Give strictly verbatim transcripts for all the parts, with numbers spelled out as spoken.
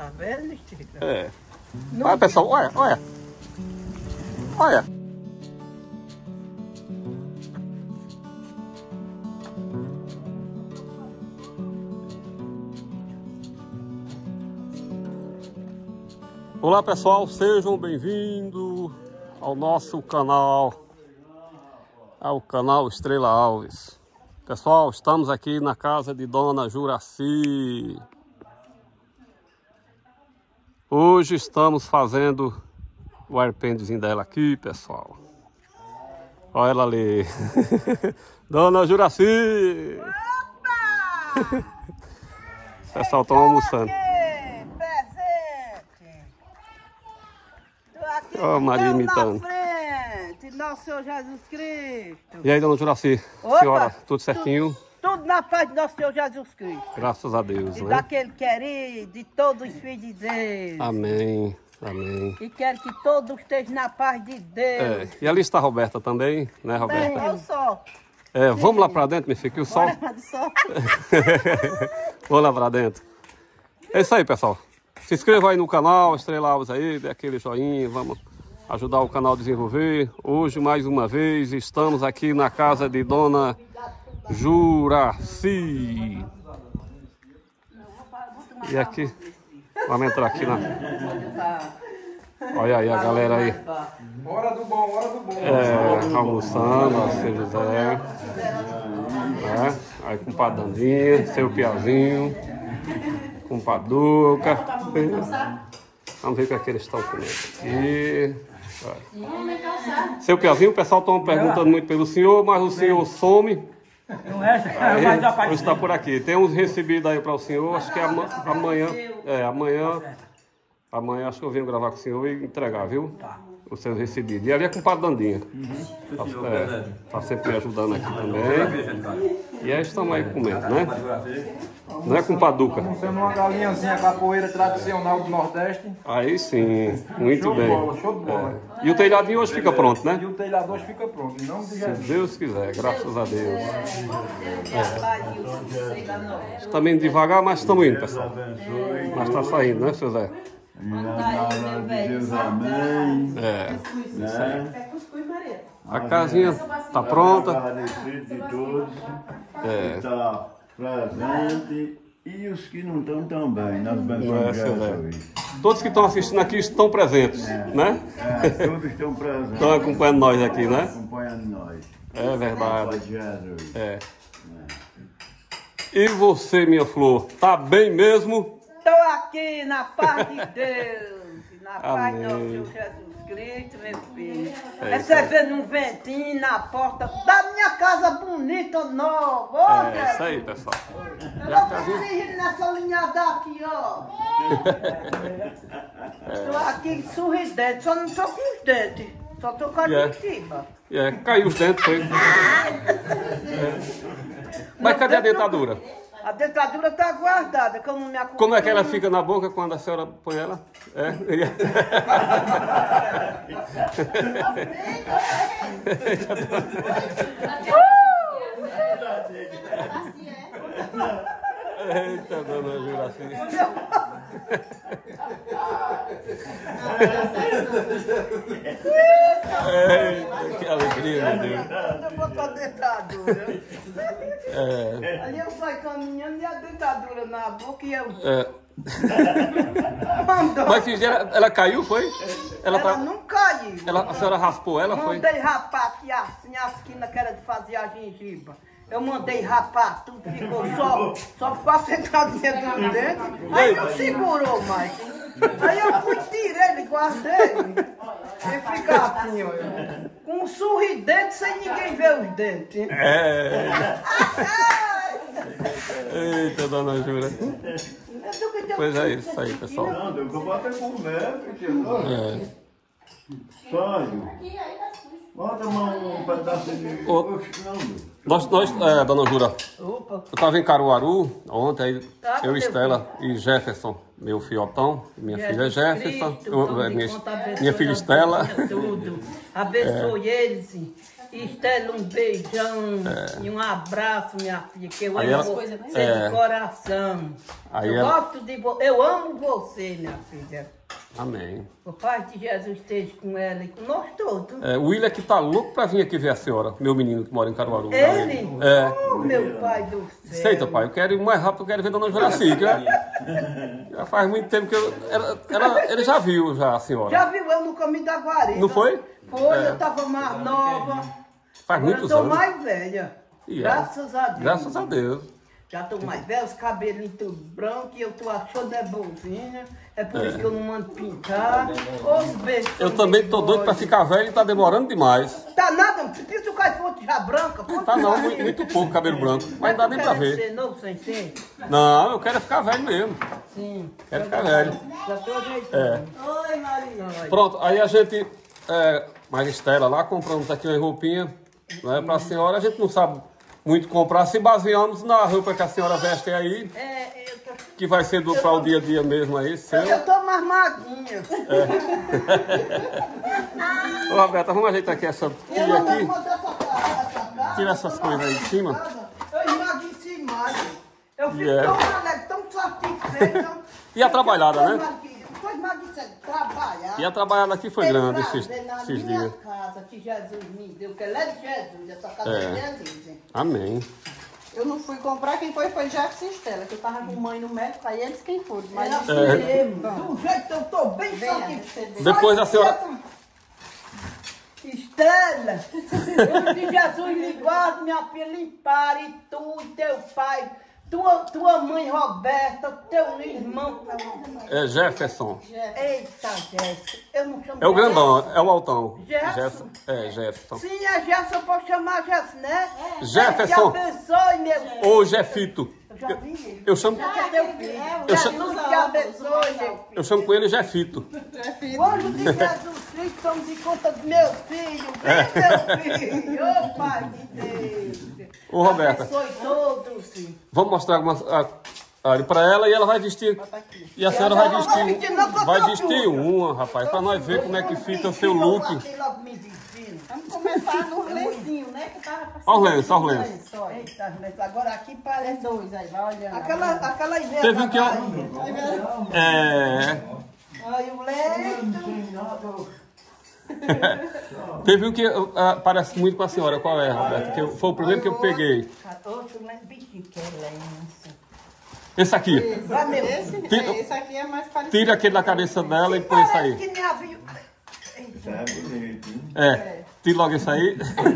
Tá vendo, Chica? É. Olha, pessoal, olha, olha. Olha. Olá, pessoal, sejam bem-vindos ao nosso canal, ao canal Estrela Alves. Pessoal, estamos aqui na casa de Dona Juraci. Hoje estamos fazendo o arpendezinho dela aqui, pessoal. Olha ela ali. Dona Juraci! Opa! O pessoal está almoçando. Ó, oh, Maria imitando. Na frente, nosso Senhor Jesus Cristo. E aí, Dona Juraci? Opa, senhora, tudo certinho? Tudo, tudo na paz de nosso Senhor Jesus Cristo. Graças a Deus, E né? daquele querido, de todos os filhos de Deus. Amém, amém. E quero que todos estejam na paz de Deus. É, e ali está a Roberta também, né, Roberta? Bem, eu só. É, vamos lá pra dentro, meu filho, que o sol... Só. Vamos lá pra dentro. É isso aí, pessoal. Se inscreva aí no canal, Estrela Alves aí, dê aquele joinha, vamos ajudar o canal a desenvolver. Hoje, mais uma vez, estamos aqui na casa de Dona Juraci. E aqui, vamos entrar aqui na... Olha aí a galera aí. Hora do bom, hora do bom. É, almoçando, ó, seu José. É, aí com o Padandinho, seu Piazinho. Com o Paduca. Vamos ver o que é que eles estão comendo aqui. Seu Piazinho, o pessoal está perguntando muito pelo senhor, mas o senhor some. Não é? Aí, hoje está por aqui. Tem uns recebidos aí para o senhor, acho que é ama- amanhã. É, amanhã. Amanhã acho que eu venho gravar com o senhor e entregar, viu? Os seus recebidos. E ali é com o Padre Dandinha. Uhum. Tá, é, tá sempre me ajudando aqui também. E aí estamos aí comendo, né? Não é com Paduca. Sendo uma galinhazinha capoeira tradicional do Nordeste. Aí sim, muito Show de bem. bola, show de bola. É. E o telhadinho hoje fica pronto, né? E o telhador fica pronto, em nome de Se Jesus. Deus quiser, graças a Deus. É. Está meio devagar, mas estamos indo, pessoal. Mas está saindo, né, seu Zé? Deus, amém. É. Né? A casinha está pronta. Agradecido de todos É. que estão presentes e os que não estão também, nas É, bênçãos de seu Zé. Jesus. Todos que estão assistindo aqui estão presentes, né? É, todos estão presentes. Estão acompanhando nós aqui, né? Acompanhando nós. É verdade. Pai de Jesus. É. E você, minha flor, tá bem mesmo? Estou aqui na paz de Deus. Na paz Amém. do nosso Senhor Jesus Cristo, meu filho. É Recebendo um ventinho na porta da minha casa bonita, nova. Ô, É isso aí, pessoal. Eu vou conseguir nessa linhada aqui, ó. Estou aqui sorridente, só não estou com os dentes. Só estou com a Yeah. gengiva. É, caiu os dentes, foi. É. Mas cadê a dentadura? A dentadura está guardada, como não me acompanha. Como é que ela fica na boca quando a senhora põe ela? É. Eita, Dona Juraci. Eita, que alegria, meu Deus. Eu boto a dentadura. É, Aí eu saio caminhando e a dentadura na boca e eu... é. Mandou. Mas que dia ela, ela caiu, foi? Ela, Ela tá, não caiu. ela, a senhora raspou ela, foi? Mandei rapar aqui assim, a esquina que era de fazer a gengiba. Eu mandei rapar, tudo ficou só, só ficou sentadinha do dente. Aí não segurou mais. Aí eu fui, tirei, guardei. E fica assim, olha. Com um sorridente sem ninguém ver os dentes. É. Eita, Dona Jura. Pois é isso aí, pessoal. Não, eu vou até comer, porque É. Sódio. Bota um pedaço de... Ô. Oxe, não, Nós, nós é, Dona Jura, Opa. eu estava em Caruaru ontem, aí Tá, eu, meu Estela e Jefferson, meu fiotão, minha filha Jefferson, Cristo, eu- tome minha, conta, abençoe minha filha a Estela. família, tudo. Abençoe eles. Estela, um beijão e um abraço, minha filha, que eu Aí amo ela- você é. de coração. Aí eu ela- gosto de você, eu amo você, minha filha. Amém. O Pai de Jesus esteja com ela e com nós todos. É, o William aqui tá louco pra vir aqui ver a senhora, meu menino que mora em Caruaru. Ele? É. Oh, meu Pai do céu. Senta, pai, eu quero ir mais rápido, eu quero ver Dona Juraci. Já, já faz muito tempo que eu. Ela, ela- ele já viu já a senhora. Já viu eu no caminho da guarida? Não foi? Foi, É. eu tava mais nova. Faz Agora muitos eu tô anos. mais velha. E é. Graças a Deus. Graças a Deus. Já tô mais velha, os cabelinhos tudo branco e eu tô achando é bonzinha. É por É. isso que eu não mando pintar. Os beijos. Eu também tô doido pra ficar velho e tá demorando demais. Tá nada, se tu cai foto já branca, pode Tá não, ficar. muito, muito pouco cabelo branco. Mas não dá nem pra ver. Ser novo sem ser? Não, eu quero é ficar velho mesmo. Sim. Quero ficar velho. Já tô ajeitando. É. Oi, Maria. Pronto, aí a gente, é, Maristela, lá compramos aqui uma roupinha, né, pra senhora. A gente não sabe muito comprar, se baseamos na roupa que a senhora veste aí, É, eu tô... que vai ser do, para o dia a dia mesmo aí, seu. Eu tô mais maguinha. Ô, Roberta, vamos ajeitar aqui essa Eu pilha não aqui. vou botar essa cara, essa cara. Tira essas coisas aí de cima. Eu emagreci mais. Eu fico Yeah. tão alegre, tão satisfeita. E a trabalhada, né? Foi emagrecendo, trabalhar. E a trabalhada aqui foi Tem grande prazer esses, na esses minha dias. casa que Jesus me deu, que ela é de Jesus, essa casa É. é de Jesus. Hein? Amém. Eu não fui comprar, quem foi foi Jefferson e Estela, que eu tava com mãe no médico, aí eles quem foram. Mas Ela É. mesmo, do jeito que eu tô bem Venha satisfeita. receber. Depois a senhora- Estela, eu de Jesus lhe guarde, minha filha, limpar e tu, teu pai, tua, tua mãe Roberta, teu irmão. É Jefferson. Eita, Jéssica, eu não chamo É o grandão, é o altão. Jefferson. É, Jefferson. Sim, é Jefferson, eu posso chamar Jefferson, né? Jefferson. Deus te abençoe, meu. Ou Jefito. Eu já vi ele. Eu chamo, Já teu filho. Eu Jesus te abençoe, meu filho. eu chamo com ele Jefito. O anjo de Jesus Cristo, tome de conta dos meus filhos. Vem, meu filho. Ô, Pai de Deus. Ô, Roberta. Abençoe todos, sim. Vamos mostrar algumas ali para ela e ela vai vestir. E a senhora vai Ela não vai vestir, vestir. não, que eu Vai tô vestir pura. uma, rapaz, para nós ver como é que fica o seu Eu look. guardei logo me destino. Vamos começar no lencinho, né? Que tava passando. Olha os lenços, olha os lenços. Lenço, olha. Eita, mas agora aqui Tem parece... dois aí, vai olhando. Aquela, aquela ideia Teve um que eu- Bahia. É. Ai, o leito. Teve um que ah, parece muito com a senhora. Qual é, Roberta? Que eu- foi o primeiro que eu peguei. Outro lenço, bichinho, que é lenço. Esse aqui. Vai, meu. Esse, Tira- é, esse aqui é mais parecido. Tira aquele da cabeça dela e põe isso Parece aí. que minha vida... Isso é bonito, hein? É. Tira logo isso aí.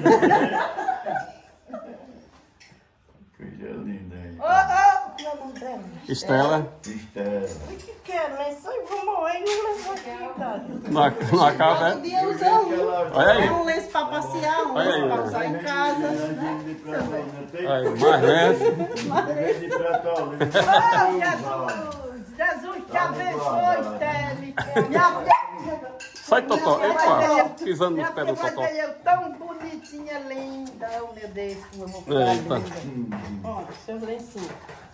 Coisa linda, hein? Ô, ô, meu nome dela. Estela. Estela. O que que é lenço? Eu vou morrer e um lenço aqui, cara. Não, não acaba, Todo é? dia usa um. Olha aí. É um lenço pra passear, um Olha lenço aí. pra usar em casa. Aí, mais lenço. Vende pra Tolima. Ô, Jesus, Jesus te abençoe, Tele. Minha filha... Sai, Totó. Epa, pisando nos Minha pés filha do vai Totó. ver eu tão bonitinha, linda. Oh, meu Deus, como eu vou ficar Eita. linda. Olha, seus lencinhos.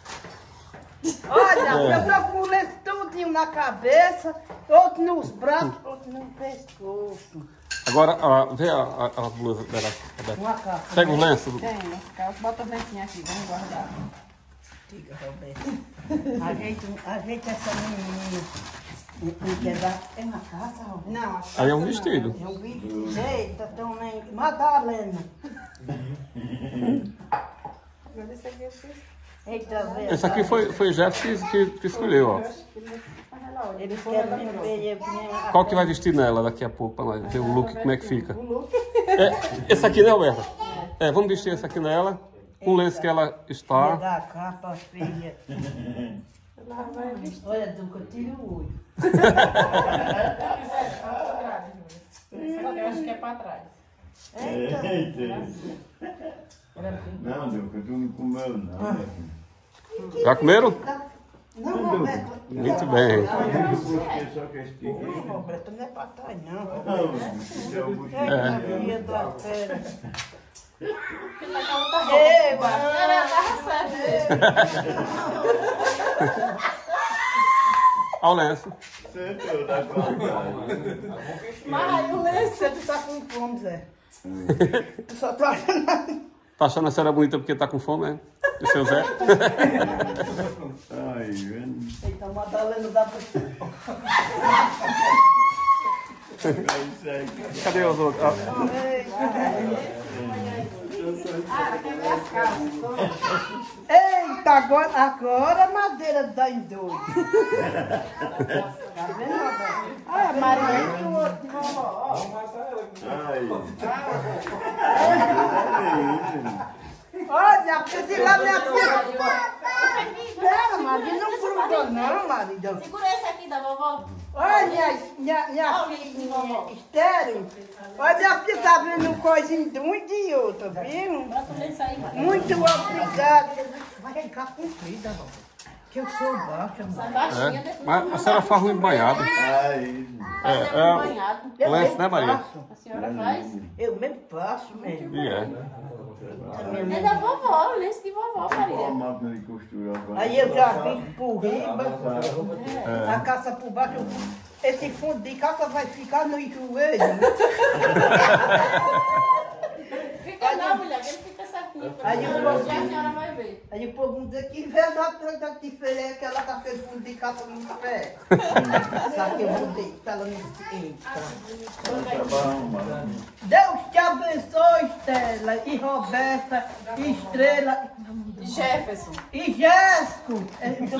Olha, É. eu tô com o lenço tudinho na cabeça, outro nos braços, outro no pescoço. Agora, ah, vê a, a, a blusa dela, Roberta. Uma capa. Pega o lenço. Tem, nas calças. Bota os lencinhos aqui, vamos guardar. Diga, Roberto. Ajeita, ajeita essa menininha. Não quer dar... É uma casa, Roberto? Não, a Aí é um vestido. É um vídeo. Eita, tão nem... Madalena. Agora esse aqui eu fiz. Eita, velho. Esse aqui foi, foi o Jefferson que, que escolheu, ó. Eles querem me ver, eu que nem a- Qual que vai vestir nela daqui a pouco, pra nós ver o look, como é que fica. É, esse aqui, né, Roberta? É, vamos vestir esse aqui nela, com o lenço que ela está. da capa, filha. Olha, Duca, tira o olho. Eu acho que é pra trás. Eita. Não, Duca, tu não comeu, não. né? Já comeram? Não, Roberto. Muito bem. Você só quer esticar. Não, Roberto, não é pra trás, não. Não, isso é o buchinho. Eita, filha da fera. Ei, Ei, Era mano. Olha o lenço. Sentou da qualidade. Mas aí o lenço. Você tu tá com fome, Zé? Eu só tô achando... Tá achando a senhora bonita porque tá com fome, é? O seu Zé? Ai, vendo? Eita, Madalena dá pra... Cadê os outros? Ah, Eita, agora, agora a madeira dá em dois. Tá vendo, Roberto? Ai, a Maria e o outro de vovó. Ai. Olha, porque lá minha filha... Espera, Maria, não fruta não, Maria. Segura esse aqui da vovó. Olha, minha, minha, minha filhinha estéreo. Olha, minha filha tá vendo um coisinho de um e de outro, viu? Bota nesse aí, mãe. Muito obrigada. Vai ficar comprida, vovó. Que eu sou baixa, mano. Baixinha, é. depois Mas a senhora faz ruim banhado. Ai. É, fazer é, banhado. Eu Lenço, mesmo né, Maria? faço. A senhora faz? Eu mesmo faço mesmo. e é. É da vovó, o lenço de vovó, Qual a Maria. máquina de costura agora? Aí eu já fiz por riba, a caça por baixo. Esse fundo de caça vai ficar no joelho. Fica não, mulher, que ele fica certinho. Aí eu Já a vou- senhora vai ver. Aí o povo diz que verdade da diferença que ela tá fazendo fundo de caça no pé. Só que eu vou deitar ela no entra. Deus te abençoe, Estela, e Roberta, e Estrela, Jefferson. e Jéssico. É, do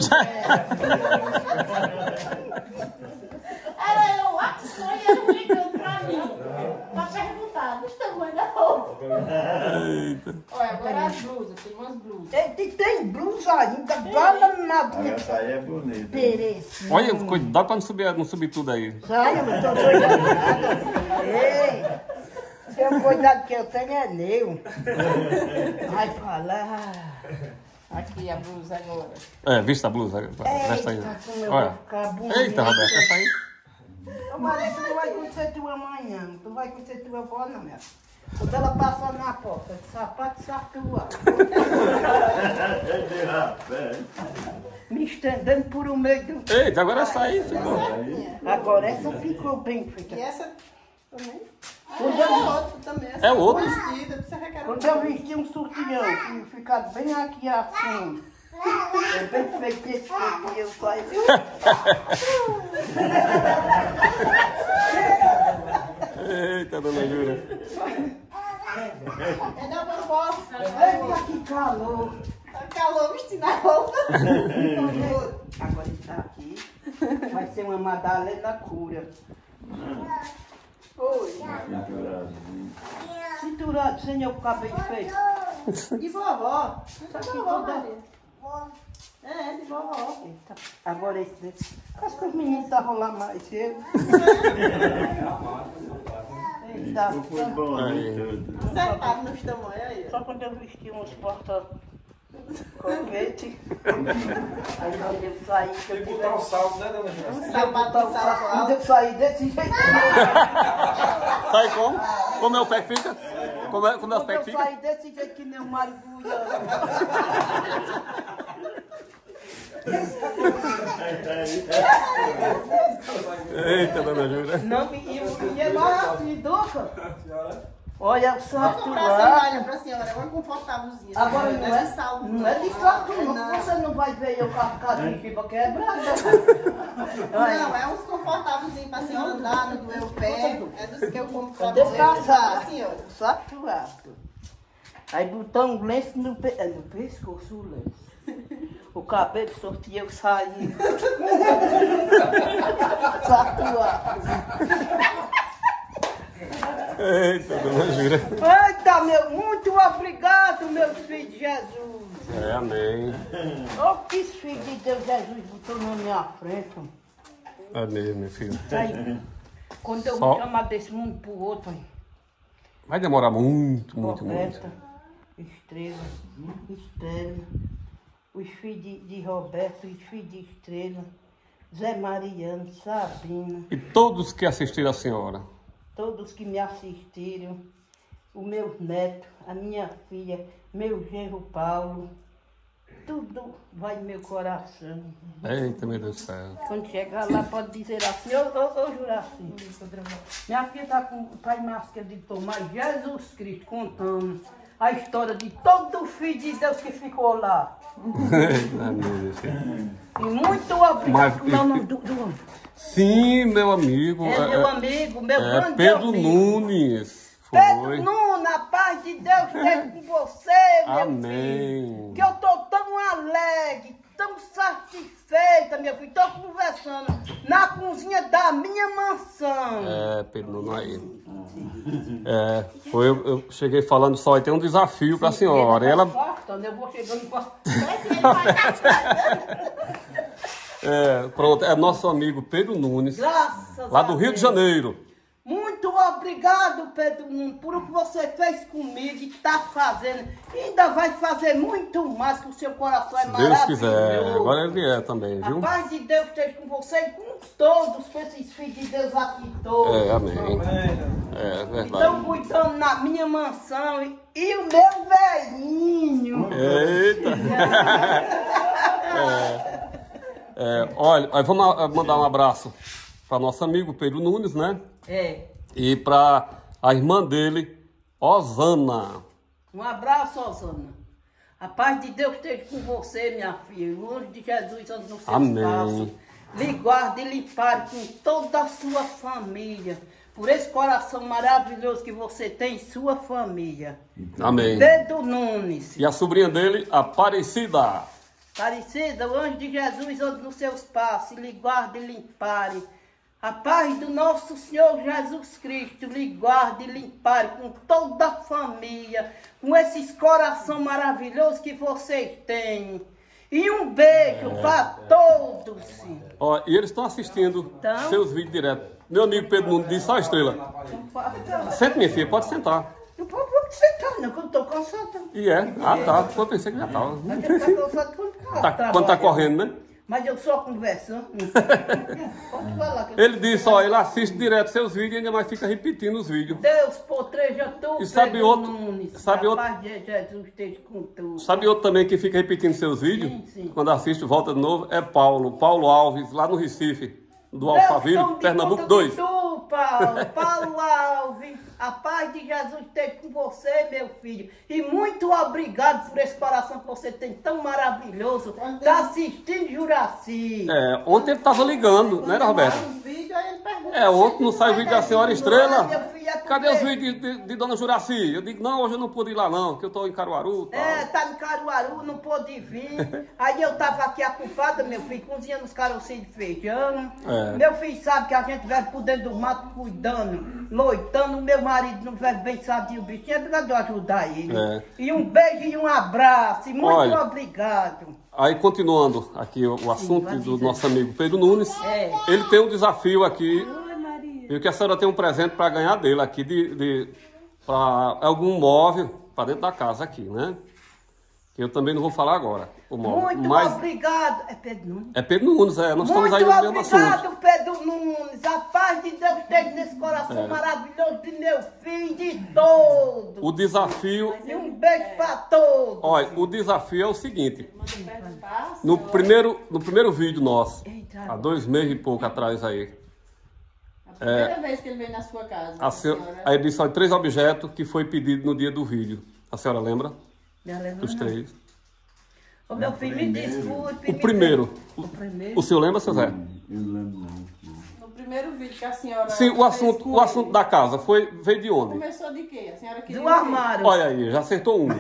Era eu, a sonha ligando pra mim. Pra perguntar dos tamanhos da roupa. Olha, agora as blusas, tem umas blusas. pé. E tem blusa ainda, fala na Essa aí é bonita. Tereza. Olha, cuidado pra não subir, não subir tudo aí. Sai, eu não tô doida nada. Ei, seu cuidado que eu tenho é meu. Vai falar. Aqui a blusa agora. É, vista a blusa. Vesta aí. Eita, como eu Olha. vou ficar bonita. Eita, Roberto, essa aí. Ô, Maria, tu não vai conhecer tua amanhã. Tu não vai conhecer tua avó, não, minha filha. Quando ela passar na porta, de sapato satua. É de rapé. Me estendendo por o meio do... Eita, agora essa aí ficou. Agora essa ficou bem feita. E essa também? Quando É eu, outro também. Essa É outro? vestida, você requer quando eu vesti um sutiã que ficava bem aqui assim, é bem feito esse feito, eu saio... Eita, dona Júlia. É da vovó. Eita, que calor! Tá calor vestindo a roupa. Agora está aqui, vai ser uma Madalena cura. Oi. Cinturazinho. Cinturado, sem eu ficar bem feito. E vovó? Só De que vovó, toda... Maria. É, de vovó. Eita, agora esse... Acho que os meninos estavam lá mais cedo. Eita, Isso foi bom, Aí. né? Tudo. Acertado nos tamanhos aí. só quando eu vesti uns porta copete. Aí quando eu saí, que eu tive... o salto, né, dona Júlia? Um sapato de salto Quando alto. eu saí desse jeito... Sai como? Como é o pé que fica? Como é, como é o Quando pé eu que fica? saí desse jeito que nem o marigulha. Eita, dona Júlia. Não, e eu ia lá assim, Duca. Olha, o Vou comprar salto sandália pra senhora, agora confortávelzinha. Agora não é, de salto. não é de salto não, Não. você não vai ver eu com a cara de fiba quebrada. Não, é uns confortávelzinhos pra senhora andar, não doer o pé. É dos que eu compro pra Cadê você, passar? pra senhora. Salto alto. Aí botar um lenço no, pe... é, no pescoço, o lenço. O cabelo sortia eu saí. Salto alto. Eita, dona Júlia. Eita, meu, muito obrigado, meu filho de Jesus. É, amém. Olha que filho de Deus Jesus botou na minha frente. Amém, meu filho. Aí, quando eu Só- vou chamar desse mundo pro outro, aí, Vai demorar muito, muito, muito. Roberta, Estrela, Estela, os filhos de, de Roberto, os filhos de Estrela, Zé Mariano, Sabina, E todos que assistiram a senhora. todos que me assistiram, o meu neto, a minha filha, meu genro Paulo, tudo vai no meu coração. Eita, meu Deus do céu. Quando chegar lá, pode dizer assim, ô, ô, ô Juraci, minha filha está com o pai Márcio de Tomás Jesus Cristo contando a história de todo filho de Deus que ficou lá. Ai, meu Deus do céu. E muito obrigado. Mas- Como é o nome do, do homem? Sim, meu amigo. É meu amigo, meu é grande Pedro amigo. Nunes. Pedro Foi. Nunes, a paz de Deus esteja com você, meu Amém. filho. Que eu tô tão alegre, tão satisfeita, meu filho. Tô conversando na cozinha da minha mansão. É, Pedro Nunes aí. É, foi, eu, eu cheguei falando só, e tem um desafio para a senhora. Ele Ela, vai cortando, eu vou chegando com a... é, pronto, é nosso amigo Pedro Nunes, Graças lá a do Rio de Deus. Janeiro. Muito obrigado, Pedro Nunes, por o que você fez comigo e está fazendo. E ainda vai fazer muito mais, que o seu coração é Se Deus maravilhoso. quiser. Agora ele é também, A viu? paz de Deus esteja com você e com todos, com esses filhos de Deus aqui todos. É, amém. É verdade. Estão cuidando na minha mansão e, e o meu velhinho. Eita! É, é, olha, aí vamos a- mandar um abraço para nosso amigo Pedro Nunes, né? É. E para a irmã dele, Osana. Um abraço, Osana. A paz de Deus esteja com você, minha filha. O anjo de Jesus anda no seu Amém. espaço. Lhe guarde e lhe pare com toda a sua família. Por esse coração maravilhoso que você tem em sua família. Amém. Pedro Nunes. E a sobrinha dele, Aparecida. Parecida, o anjo de Jesus anda nos seus passos, lhe guarde e lhe pare. A paz do nosso Senhor Jesus Cristo lhe guarde e lhe pare com toda a família, com esses coração maravilhosos que vocês têm. E um beijo para todos. Ó, e eles estão assistindo Então? seus vídeos direto. Meu amigo Pedro Nunes disse, ó, Estrela, senta, minha filha, pode sentar. Não pode sentar, não, que eu estou cansada. E é? Ah, tá. Eu pensei que já estava. Mas eu tô cansada quando Tá, quando tá correndo, né? Mas eu só conversando. Pode falar. Que eu- Ele disse, ó, ele assiste direto seus vídeos e ainda mais fica repetindo os vídeos. Deus potreja tu, E sabe Pedro outro- Nunes. sabe A outro- paz de Jesus esteja com tu. Sabe outro também que fica repetindo seus vídeos? Sim, sim. Quando assiste, volta de novo, é Paulo. Paulo Alves, lá no Recife, do Deus Alphaville, tome Pernambuco conta dois. de Tu, Paulo, Paulo Alves, a paz de Jesus esteja com você, meu filho. E muito obrigado por esse coração que você tem tão maravilhoso. Tá assistindo Juraci. É, ontem ele tava ligando, né, Roberto? Um vídeo, aí ele pergunta. É, ontem não sai o vídeo da Senhora Estrela. Meu filho, é Cadê os porque- vídeos de, de, de Dona Juraci? Eu digo, não, hoje eu não pude ir lá não, que eu tô em Caruaru e tal. É, tá em Caruaru, não pôde vir. Aí eu tava aqui ocupada, meu filho, cozinhando os carocinhos de feijão. É. Meu filho sabe que a gente vai por dentro do mato cuidando, loitando. O meu marido não vai bem sadio, o bichinho é obrigado eu ajudar ele. É. E um beijo e um abraço. E muito Olha. obrigado. Aí, continuando aqui o, o assunto vai do dizer. nosso amigo Pedro Nunes, É. ele tem um desafio aqui, e que a senhora tem um presente para ganhar dele aqui, de, de pra algum móvel para dentro da casa aqui, né? Que eu também não vou falar agora, o móvel. Muito Mas obrigado. É Pedro Nunes. é Pedro Nunes, é, nós Muito estamos aí no mesmo assunto. obrigado, Pedro Nunes. A paz de Deus esteja nesse coração É. maravilhoso de meu filho, de todos. O desafio, E um beijo pra todos. olha, o desafio é o seguinte, Perto do passo. no primeiro, no primeiro vídeo nosso, Eita. há dois meses e pouco atrás aí, A primeira vez que ele veio na sua casa. a senhora, aí ele disse, olha, três objetos que foi pedido no dia do vídeo. A senhora lembra? Já lembra, Dos não? três. Ô, meu filho, me desculpe. O me primeiro. perdoe. O primeiro? O senhor lembra, seu Zé? Eu lembro não. No primeiro vídeo que a senhora. Sim, o fez assunto, com o assunto ele, da casa foi, veio de onde? Começou de quê? A senhora queria. Do armário. Olha aí, já acertou um.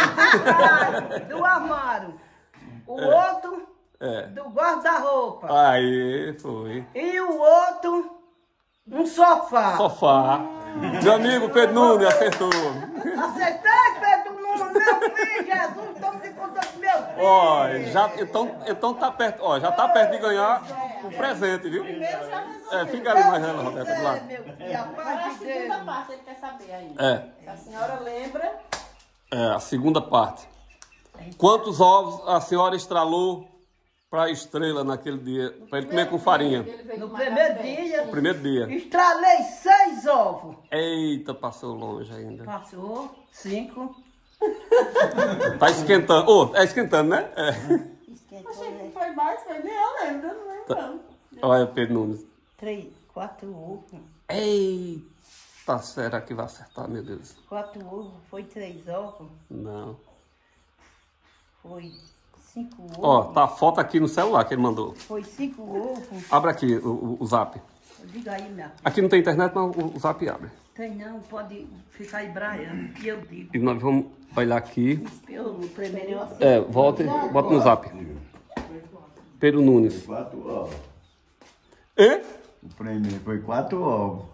Do armário. O outro, É. do guarda-roupa. Aí, foi. E o outro, um sofá. Sofá. Meu amigo Pedro Nunes acertou. Acertei, Pedro Nunes, meu filho, Jesus, estamos de conta do meu filho. Ó, já, então, então tá perto, ó, já tá perto de ganhar o presente, viu? Primeiro já resolveu. É, fica ali mais ela, Roberta, do É, lado. meu filho, a Agora a paz de segunda Deus. parte ele quer saber aí. É, Se a senhora lembra. é, a segunda parte. Quantos ovos a senhora estralou pra Estrela naquele dia, pra ele comer com farinha? Ele veio No tomar primeiro café. dia, Primeiro dia. estralei seis ovos. Eita, passou longe ainda. Passou cinco. Tá esquentando. Ô, oh, é esquentando, né? É. Esquentou, né? Foi mais, foi nem eu lembro, eu não lembro não. Olha, Pedro Nunes. Três, quatro ovos. Eita, será que vai acertar, meu Deus? Quatro ovos, foi três ovos. Não. Foi cinco ovos. Ó, tá a foto aqui no celular que ele mandou. Foi cinco ovos. Abre aqui o, o, o zap. Diga aí, minha filha. Aqui não tem internet, mas o, o zap abre. Tem não, pode ficar embraiando. E eu digo. E nós vamos olhar aqui. Eu primeiro eu assim. É, volta e bota no zap. Pedro Nunes. Quatro ovos. E? O prêmio foi quatro ovos.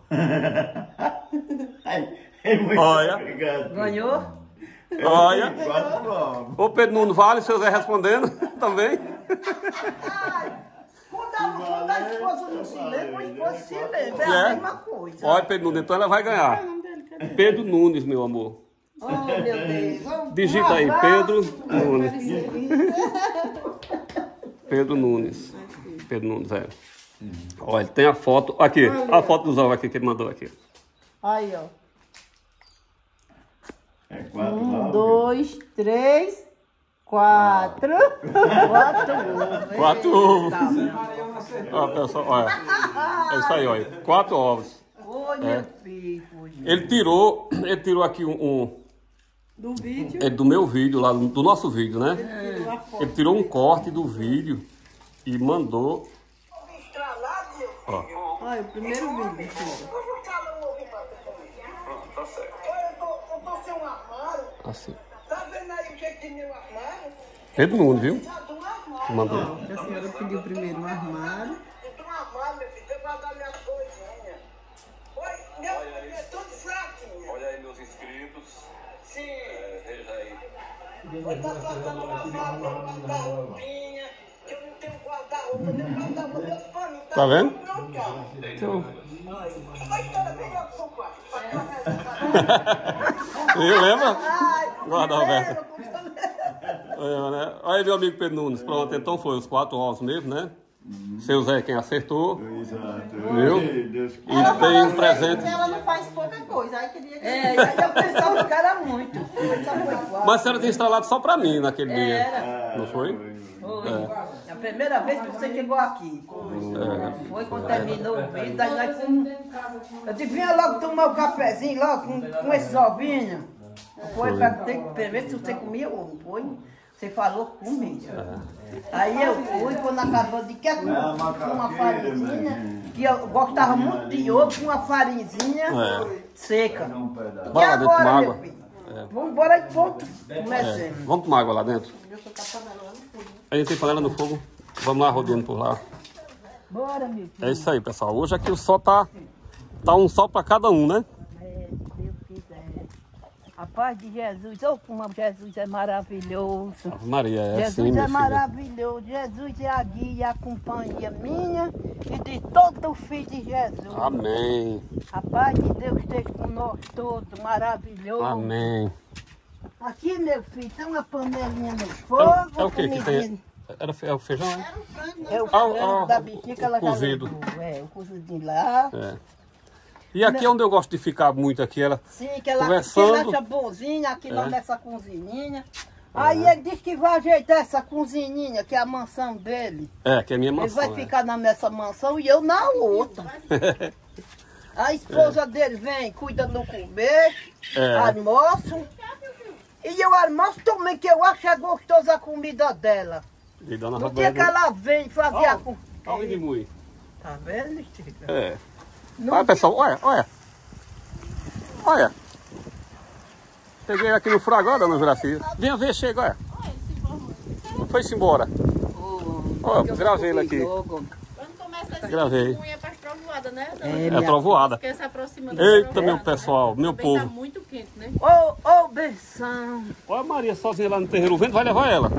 Ai, é muito Olha. obrigado. Ganhou? Olha. Quatro ovos. Ô, Pedro Nunes, vale o seu Zé respondendo também? Quando a, quando a esposa não se lembra, a esposa se lembra. É É? a mesma coisa. Olha, Pedro Nunes, então ela vai ganhar. Pedro Nunes, meu amor. Oh, meu Deus. Digita aí, Pedro Nunes. Pedro Nunes. Pedro Nunes, é. Olha, tem a foto. Aqui, a foto dos ovos aqui que ele mandou aqui. Aí, ó. É quatro Um, ovos. dois, três, quatro. Quatro ovos. Quatro ovos. Tá, meu. Ó, pessoal, olha. É isso aí, olha. Quatro ovos. Oi, meu filho. Ele tirou, ele tirou aqui um, um Do vídeo. é do meu vídeo lá, do nosso vídeo, né? Ele tirou um corte do vídeo e mandou. Ó, Olha, o primeiro vídeo. Filho. assim. Tá vendo aí o jeito de meu armário? Pedro Nunes, viu? Tá do armário. Mandou. A senhora pediu primeiro um armário. Do armário, meu filho. Você guardar minhas coisinhas. Oi, meu filho é tudo fraquinho. Olha aí meus inscritos. Sim. É, veja aí. Vou estar passando uma armário pra guardar roupinha. Que eu não tenho guarda-roupa, eu tenho guarda-roupa dos paninhos. Tá vendo? No meu carro. Então, Vai estar bem lá pro seu quarto. eu lembro? Ai, Guarda, Roberto. eu- É, né? Olha aí meu amigo Pedro Nunes. Pronto, então foi os quatro ovos mesmo, né? Seu Zé quem acertou. Exato. Viu? Oi, Deus que- E tem um presente. Ela não faz pouca coisa. Aí queria que... É, e aí eu pensava que era muito. Mas só foi quatro. Mas a senhora tinha instalado só pra mim naquele dia. Era. Não foi? Foi. É a primeira vez que você chegou aqui. Foi quando terminou o vídeo. Aí nós fomos. Eu disse, vinha logo tomar o cafezinho logo com, com esses ovinhos. Foi, perguntei primeiro se você comia ovo, não foi? Você falou que comia. Aí eu fui, quando acabou de quer com Ah, uma macaqueira, farinha, né? que eu gostava muito de ovo, com uma farinzinha É. seca. Um pedaço. E Vai lá dentro, agora, tomar meu água. filho? Vamos embora aí, ponto. Comecemos. Vamos tomar água lá dentro? A gente tem panela no fogo. Vamos lá rodeando por lá. Bora, meu filho. É isso aí, pessoal. Hoje aqui o sol tá, tá um sol pra cada um, né? É, se Deus quiser. A paz de Jesus, oh, como Jesus é maravilhoso. Ave Maria, é Jesus assim, é minha filha. maravilhoso. Jesus é a guia e a companhia minha e de todo filho de Jesus. Amém. A paz de Deus esteja com nós todos, maravilhoso. Amém. Aqui, meu filho, tem uma panelinha no É, fogo. o- é o que que comidinha. tem? Era fe- é o feijão? né? É o Ah, o- frango ah, da o- bichinha que ela o cozido. já levou. É, o cozidinho lá. É. E aqui é onde eu gosto de ficar muito aqui, ela. Sim, que ela, que Conversando. ela acha bonzinha aqui lá É. nessa cozininha. Aí ele disse que vai ajeitar essa cozininha, que é a mansão dele. É, que é a minha Ele mansão. vai é. ficar na nessa mansão e eu na outra. A esposa dele vem, cuida do comer, É. almoço. E eu almoço também, que eu acho que é gostosa a comida dela. E dona No dia que Roberta. ela vem fazer a comida. Olha o Edmui. Tá vendo, Chica? É. No Olha, pessoal, olha, olha. Olha. Peguei aqui no furo agora, dona Juraci. Venha ver, chega, olha. Foi-se embora. Ó, gravei ele aqui. Quando começa assim, Gravei. ruim é para trovoada, né? É, É a trovoada. Porque se aproxima da Eita, trovoada, meu pessoal, meu Também tá povo. muito quente, né? Ô, ô, benção. Olha a Maria sozinha lá no terreiro. O vento vai levar ela.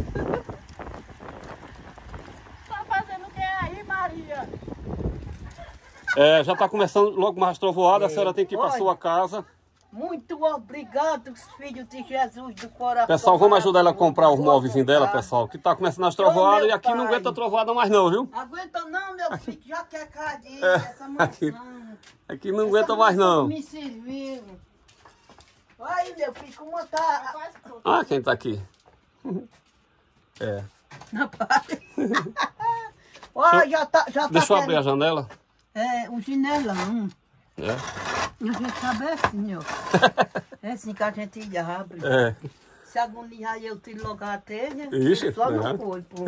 Tá fazendo o que aí, Maria? É, já tá começando logo mais trovoada. A senhora tem que ir pra Olha. sua casa. Muito obrigado, filhos de Jesus do coração. Pessoal, vamos ajudar ela a comprar os móveis dela, Obrigado. pessoal. Que tá começando as trovoadas Ô, meu e aqui não pai. aguenta trovoada mais não, viu? Aguenta não, meu filho, já quer cadinho, É, essa mansão. aqui- Aqui não Essa aguenta mais mansão não. Me serviram. Aí, meu filho, como tá... Quase pronto. Ah, quem tá aqui? É. Na parte. Olha, já tá, já tá Deixa eu abrir a querendo- janela. É, o ginelão. É. A gente sabe assim, ó. É assim que a gente abre. É. Se agonizar eu tiro logo a telha, Ixi, só é. não foi, pô.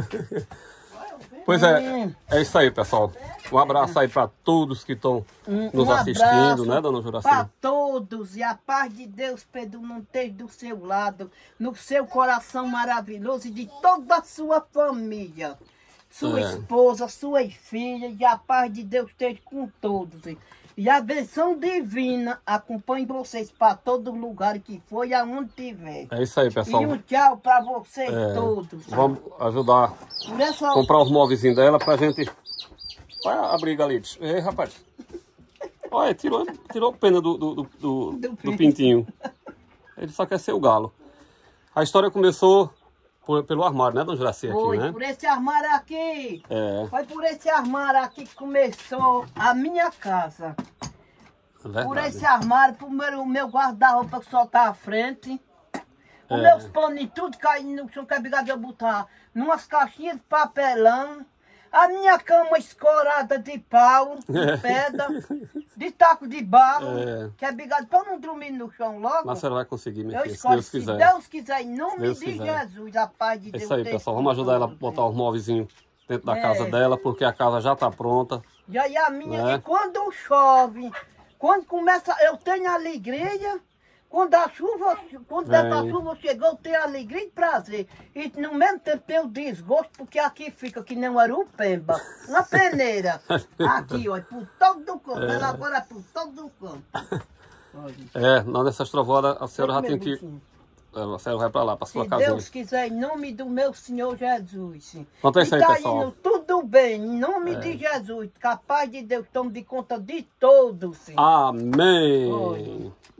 Pois é, é isso aí, pessoal. Um abraço aí para todos que estão nos um assistindo, abraço né, dona Para Juracina? todos e a paz de Deus, Pedro, não esteja do seu lado, no seu coração maravilhoso e de toda a sua família. Sua É. esposa, suas filhas, e a paz de Deus esteja com todos. hein? E a benção divina acompanhe vocês para todo lugar que for e aonde tiver. É isso aí, pessoal. E um tchau para vocês É, todos. vamos ajudar Por essa... a comprar os móveis dela pra gente. Olha a briga ali. Ei, rapaz. Olha, tirou, tirou pena do, do, do, do, Do do pintinho. Ele só quer ser o galo. A história começou por- pelo armário, né, dona Juraci, aqui, Foi né? por esse armário aqui. É, Foi por esse armário aqui que começou a minha casa. Por verdade. esse armário, por meu, o meu guarda-roupa que só tá à frente. Os É. meus panos tudo caindo no chão, que é obrigado eu botar numas caixinhas de papelão. A minha cama escorada de pau, de pedra, de taco de barro, É. que é obrigado para não dormir no chão logo. Mas a senhora vai conseguir, minha Eu filha, se escolho, Deus se quiser. Deus quiser, em nome Deus de quiser. Jesus, a paz de É Deus. isso aí, esteja pessoal. com Vamos ajudar ela a todos, botar os móveis dentro da É. casa dela, porque a casa já tá pronta. E aí a minha, Né? e quando chove, quando começa, eu tenho alegria, quando a chuva, quando Vem. essa chuva chegou, eu tenho alegria e prazer. E no mesmo tempo tenho desgosto, porque aqui fica que nem um arupemba, uma peneira. Aqui, ó, por todo o canto, ela agora é por todo o canto. É, na dessas trovoadas, a senhora já Meu tem que... bichinho. A senhora vai pra lá, pra sua Se casinha. Deus quiser, em nome do meu Senhor Jesus. Então é isso E aí, tá pessoal. É. indo tudo bem, em nome de Jesus. Capaz de Deus, tome de conta de todos. Amém.